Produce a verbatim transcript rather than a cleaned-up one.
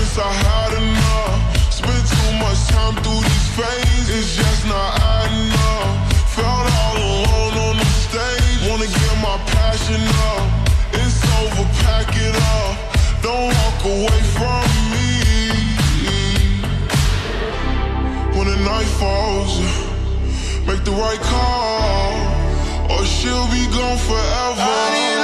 guess I had enough. Spent too much time through these phases, it's just not adding up. Felt all alone on the stage, wanna get my passion up. It's over, pack it up, don't walk away from me. When the night falls, make the right call, or she'll be gone forever. I need